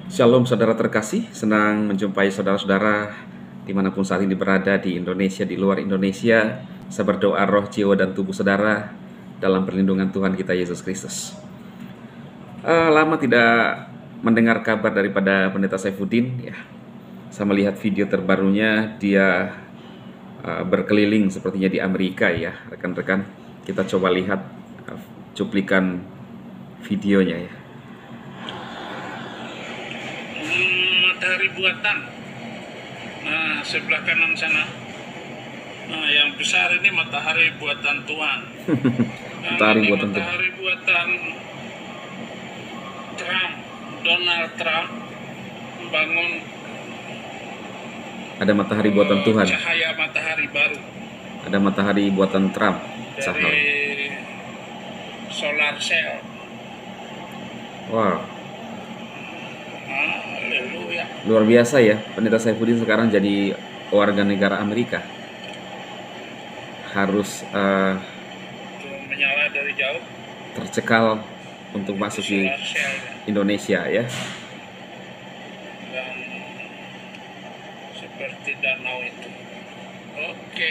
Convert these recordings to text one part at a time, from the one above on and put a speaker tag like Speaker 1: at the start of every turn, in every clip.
Speaker 1: Shalom saudara terkasih, senang menjumpai saudara-saudara dimanapun saat ini berada di Indonesia, di luar Indonesia. Saya berdoa roh, jiwa, dan tubuh saudara dalam perlindungan Tuhan kita Yesus Kristus. Lama tidak mendengar kabar daripada Pendeta Saifuddin. Ya, saya melihat video terbarunya, dia berkeliling sepertinya di Amerika ya, rekan-rekan. Kita coba lihat cuplikan videonya ya.
Speaker 2: Matahari buatan. Nah, sebelah kanan sana. Nah, yang besar ini matahari buatan Tuhan.
Speaker 1: Matahari
Speaker 2: ini
Speaker 1: buatan Tuhan.
Speaker 2: matahari buatan Trump, Donald Trump membangun
Speaker 1: Ada matahari buatan Tuhan.
Speaker 2: cahaya matahari baru
Speaker 1: Ada matahari buatan Trump.
Speaker 2: dari solar cell.
Speaker 1: Wow,
Speaker 2: Haleluya.
Speaker 1: luar biasa ya. Pendeta Saifuddin sekarang jadi warga negara Amerika. Harus
Speaker 2: Itu menyala dari jauh.
Speaker 1: tercekal untuk masuk di
Speaker 2: Solar cell
Speaker 1: Indonesia ya.
Speaker 2: dan seperti danau itu. Oke.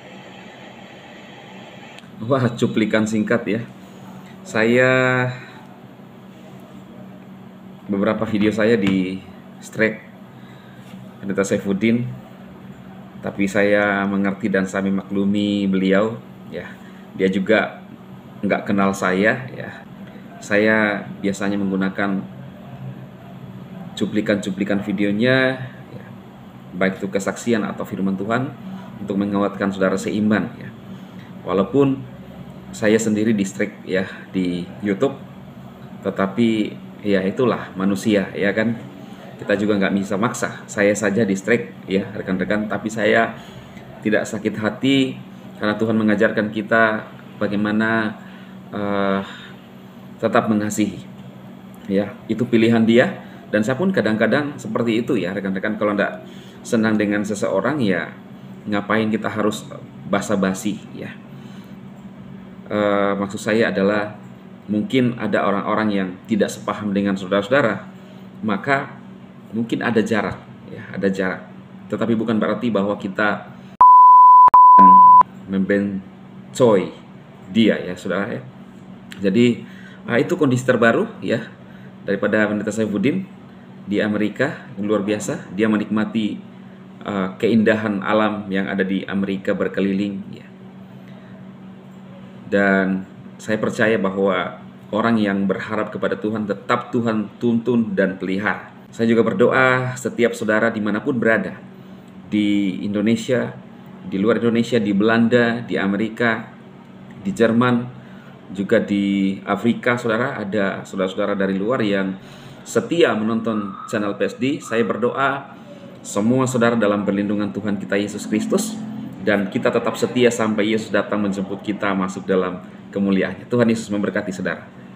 Speaker 1: Wah, cuplikan singkat ya. Beberapa video saya di strike Pendeta Saifuddin, tapi saya mengerti dan saya memaklumi beliau ya. Dia juga nggak kenal saya ya. Saya biasanya menggunakan cuplikan-cuplikan videonya ya, baik itu kesaksian atau firman Tuhan untuk menguatkan saudara seiman ya. Walaupun saya sendiri di strike ya di YouTube, tetapi ya itulah manusia ya kan. Kita juga nggak bisa maksa. Saya saja di strike ya rekan-rekan, tapi saya tidak sakit hati karena Tuhan mengajarkan kita bagaimana tetap mengasihi. Ya, itu pilihan dia dan saya pun kadang-kadang seperti itu ya rekan-rekan. Kalau nggak senang dengan seseorang ya ngapain kita harus basa-basi ya. Maksud saya adalah mungkin ada orang-orang yang tidak sepaham dengan saudara-saudara, maka mungkin ada jarak ya, ada jarak. Tetapi bukan berarti bahwa kita membencoy dia ya saudara ya. Jadi itu kondisi terbaru ya daripada Pendeta Saifuddin di Amerika, luar biasa. Dia menikmati keindahan alam yang ada di Amerika berkeliling ya. Dan saya percaya bahwa orang yang berharap kepada Tuhan tetap Tuhan tuntun dan pelihara. Saya juga berdoa setiap saudara dimanapun berada, di Indonesia, di luar Indonesia, di Belanda, di Amerika, di Jerman, juga di Afrika, saudara, ada saudara-saudara dari luar yang setia menonton channel PSD. Saya berdoa semua saudara dalam perlindungan Tuhan kita Yesus Kristus, dan kita tetap setia sampai Yesus datang menjemput kita masuk dalam kemuliaannya. Tuhan Yesus memberkati saudara.